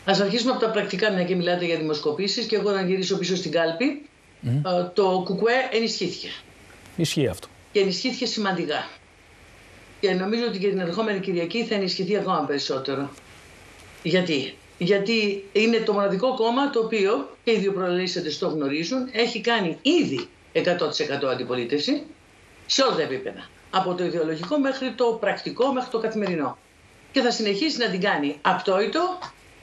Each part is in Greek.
Ας αρχίσουμε από τα πρακτικά, μια και μιλάτε για δημοσκοπήσεις, και εγώ να γυρίσω πίσω στην κάλπη. Το ΚΚΕ ενισχύθηκε. Ισχύει αυτό. Και ενισχύθηκε σημαντικά. Και νομίζω ότι και την ερχόμενη Κυριακή θα ενισχυθεί ακόμα περισσότερο. Γιατί είναι το μοναδικό κόμμα το οποίο, και οι δύο προλαλήσαντες το γνωρίζουν, έχει κάνει ήδη 100% αντιπολίτευση σε όλα τα επίπεδα. Από το ιδεολογικό μέχρι το πρακτικό, μέχρι το καθημερινό. Και θα συνεχίσει να την κάνει απτόητο,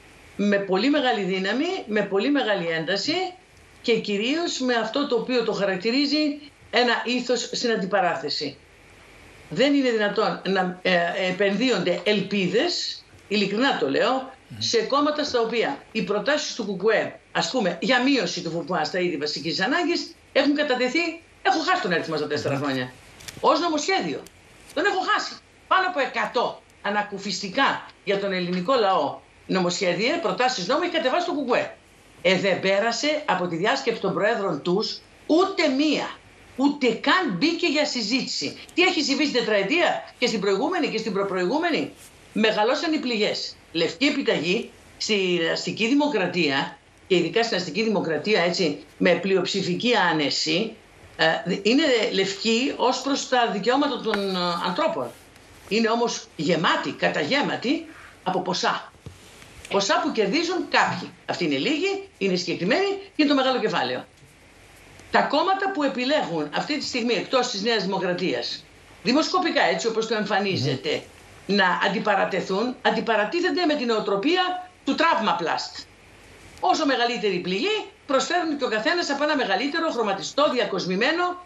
με πολύ μεγάλη δύναμη, με πολύ μεγάλη ένταση και κυρίως με αυτό το οποίο το χαρακτηρίζει ένα ήθος στην αντιπαράθεση. Δεν είναι δυνατόν να επενδύονται ελπίδες, ειλικρινά το λέω, σε κόμματα στα οποία οι προτάσεις του ΚΚΕ, ας πούμε, για μείωση του ΦΠΑ στα είδη βασικής ανάγκης, έχουν κατατεθεί, έχω χάσει τον αριθμό στα 4 χρόνια. Ως νομοσχέδιο. Τον έχω χάσει. Πάνω από 100 ανακουφιστικά για τον ελληνικό λαό νομοσχέδια, προτάσεις νόμου, έχει κατεβάσει το ΚΚΕ. Δεν πέρασε από τη διάσκεψη των προέδρων τους ούτε μία. Ούτε καν μπήκε για συζήτηση. Τι έχει συμβεί στην τετραετία και στην προηγούμενη και στην προπροηγούμενη? Μεγαλώσαν οι πληγές. Λευκή επιταγή στην αστική δημοκρατία, και ειδικά στην αστική δημοκρατία, έτσι, με πλειοψηφική άνεση, είναι λευκή ως προς τα δικαιώματα των ανθρώπων. Είναι όμως γεμάτη, καταγέματη από ποσά. Ποσά που κερδίζουν κάποιοι. Αυτοί είναι λίγοι, είναι συγκεκριμένοι και είναι το μεγάλο κεφάλαιο. Τα κόμματα που επιλέγουν αυτή τη στιγμή εκτός της Νέας Δημοκρατίας, δημοσκοπικά έτσι όπως το εμφανίζεται, να αντιπαρατεθούν, αντιπαρατίθενται με την νοοτροπία του τραύμα-πλάστ. Όσο μεγαλύτερη πληγή, προσφέρουν και ο καθένας από ένα μεγαλύτερο, χρωματιστό, διακοσμημένο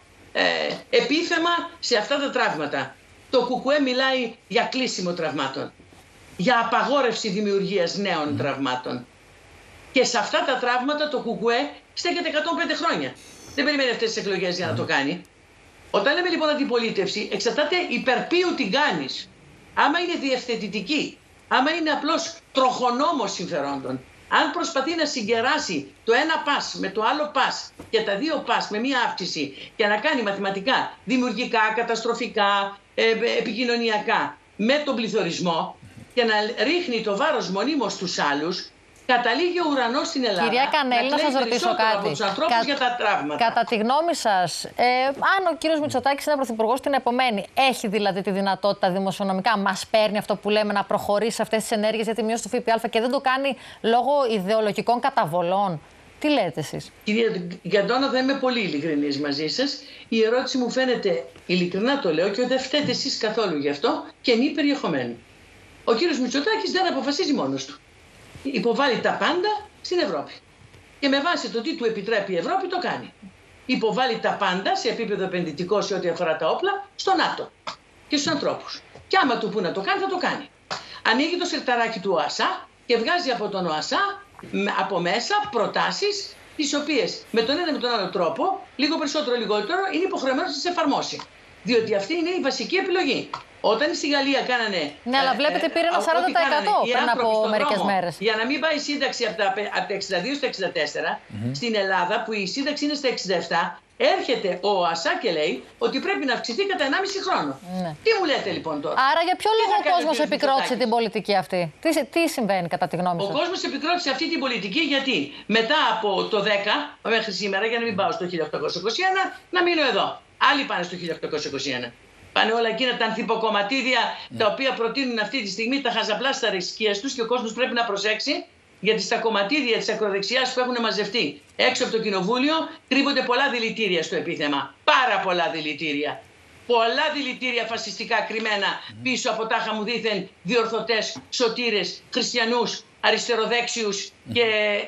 επίθεμα σε αυτά τα τραύματα. Το ΚΚΕ μιλάει για κλείσιμο τραυμάτων, για απαγόρευση δημιουργίας νέων τραυμάτων. Και σε αυτά τα τραύματα το ΚΚΕ στέκεται 105 χρόνια. Δεν περιμένει αυτές τις εκλογές για να το κάνει. Όταν λέμε λοιπόν αντιπολίτευση, εξαρτάται υπέρ ποιου την κάνεις. Άμα είναι διευθετητική, άμα είναι απλώς τροχονόμος συμφερόντων, αν προσπαθεί να συγκεράσει το ένα πας με το άλλο πας και τα δύο πας με μία αύξηση και να κάνει μαθηματικά, δημιουργικά, καταστροφικά, επικοινωνιακά με τον πληθωρισμό και να ρίχνει το βάρος μονίμως στους άλλους, καταλήγει ο ουρανός στην Ελλάδα. Κυρία Κανέλη, να σας ρωτήσω κάτι. Από τους ανθρώπους για τα τραύματα. Κατά τη γνώμη σας, αν ο κύριος Μητσοτάκης είναι πρωθυπουργός την επομένη, έχει δηλαδή τη δυνατότητα δημοσιονομικά, μας παίρνει αυτό που λέμε, να προχωρήσει σε αυτές τις ενέργειες για τη μείωση του ΦΠΑ και δεν το κάνει λόγω ιδεολογικών καταβολών? Τι λέτε εσείς? Κυρία Γκαντώνα, θα είμαι πολύ ειλικρινής μαζί σας. Η ερώτηση μου φαίνεται, ειλικρινά το λέω, και δεν φταίτε εσείς καθόλου γι' αυτό, κενή περιεχομένου. Ο κύριος Μητσοτάκης δεν αποφασίζει μόνος του. Υποβάλλει τα πάντα στην Ευρώπη. Και με βάση το τι του επιτρέπει η Ευρώπη το κάνει. Υποβάλλει τα πάντα σε επίπεδο επενδυτικό σε ό,τι αφορά τα όπλα στο ΝΑΤΟ και στους ανθρώπους. Και άμα του που να το κάνει, θα το κάνει. Ανοίγει το σιρταράκι του ΟΑΣΑ και βγάζει από τον ΟΑΣΑ από μέσα προτάσεις, τις οποίες με τον ένα με τον άλλο τρόπο, λίγο περισσότερο λιγότερο, είναι υποχρεωμένος να τις εφαρμόσει. Διότι αυτή είναι η βασική επιλογή. Όταν στη Γαλλία κάνανε. Ναι, αλλά βλέπετε πήρε ένα 40% πριν από μερικές μέρες. Για να μην πάει η σύνταξη από τα 62 στα 64, στην Ελλάδα που η σύνταξη είναι στα 67, έρχεται ο ΟΑΣΑ και λέει ότι πρέπει να αυξηθεί κατά 1,5 χρόνο. Ναι. Τι μου λέτε λοιπόν τώρα? Άρα για ποιο λόγο ο κόσμος επικρότησε την πολιτική αυτή? Τι συμβαίνει κατά τη γνώμη σας? Ο κόσμος επικρότησε αυτή την πολιτική γιατί μετά από το 10 μέχρι σήμερα, για να μην πάω στο 1821, να μείνω εδώ. Άλλοι πάνε στο 1821. Πάνε όλα εκείνα τα ανθυποκομματίδια τα οποία προτείνουν αυτή τη στιγμή τα χαζαπλάστα ρισκίας τους, και ο κόσμος πρέπει να προσέξει, γιατί στα κομματίδια της ακροδεξιάς που έχουν μαζευτεί έξω από το κοινοβούλιο κρύβονται πολλά δηλητήρια στο επίθεμα. Πάρα πολλά δηλητήρια. Πολλά δηλητήρια φασιστικά κρυμμένα πίσω από τάχα μου δήθεν διορθωτές, σωτήρες, χριστιανούς, αριστεροδέξιους και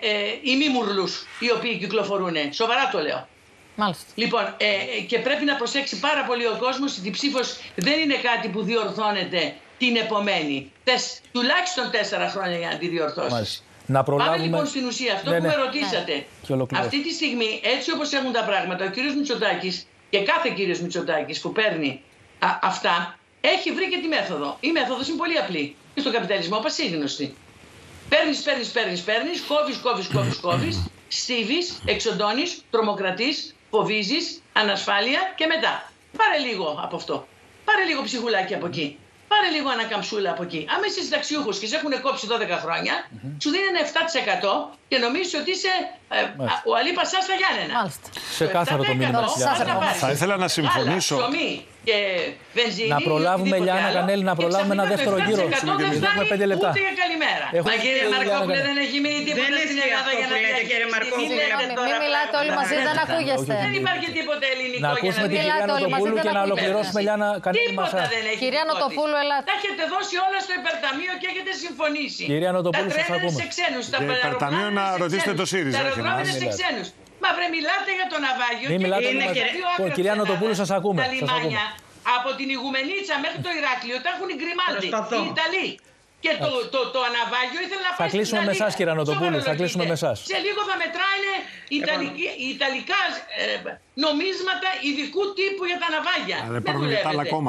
ημίμουρλους οι οποίοι κυκλοφορούν. Σοβαρά το λέω. Μάλιστα. Λοιπόν, και πρέπει να προσέξει πάρα πολύ ο κόσμος ότι η ψήφος δεν είναι κάτι που διορθώνεται την επομένη. Τουλάχιστον 4 χρόνια για να τη διορθώσεις. Πάμε λοιπόν στην ουσία. Αυτό που με ρωτήσατε. Αυτή τη στιγμή, έτσι όπως έχουν τα πράγματα, ο κύριος Μητσοτάκης και κάθε κύριος Μητσοτάκης που παίρνει αυτά, έχει βρει και τη μέθοδο. Η μέθοδος είναι πολύ απλή. Και στον καπιταλισμό πασίγνωστη. Κόβεις, στίβεις, εξοντώνεις, τρομοκρατείς, φοβίζεις, ανασφάλεια και μετά. Πάρε λίγο από αυτό. Πάρε λίγο ψυχουλάκι από εκεί. Πάρε λίγο ανακαμψούλα από εκεί. Άμα είσαι συνταξιούχος και σε έχουν κόψει 12 χρόνια, σου δίνει ένα 7% και νομίζεις ότι είσαι ο Αλή Πασά στα Γιάννενα. Ξεκάθαρο το μήνυμα. Θα ήθελα να συμφωνήσω. Και βενζίνη, να προλάβουμε, Λιάννα Κανέλη, να προλάβουμε ένα δεύτερο γύρο. Έχουμε 5 λεπτά. Ούτε για καλημέρα. Μα κύριε Μαρκόπουλε, δεν έχει μείνει τίποτα στην Ελλάδα για να Μην μιλάτε όλοι μαζί, δεν ακούγεστε. Δεν υπάρχει τίποτα ελληνικό. Να ακούσουμε την κυρία Νοτοπούλου και να ολοκληρώσουμε, Λιάννα Κανέλη. Κυρία Νοτοπούλου, ελάτε. Τα έχετε δώσει όλα στο υπερταμείο και έχετε συμφωνήσει. Κυρία Νοτοπούλου, σας ακούμε. Σε ξένους, τα υπερταμείο να ρωτήσετε το ΣΥΡΙΖΑ. σε ξένους. Μα βρε, μιλάτε για το ναυάγιο. Μην μιλάτε για κυρία Νοτοπούλου, σας ακούμε. Τα λιμάνια από την Ιγουμενίτσα μέχρι το Ηράκλειο τα έχουν οι Γκριμάλτι, οι Ιταλοί. Και το αναβάγιο ήθελε να πάει. Θα κλείσουμε με εσάς, κυρία Νοτοπούλου. Θα κλείσουμε με εσάς. Σε λίγο θα μετράνε ιταλικά νομίσματα ειδικού τύπου για τα ναυάγια. Δεν υπάρχουν και τα άλλα κόμματα.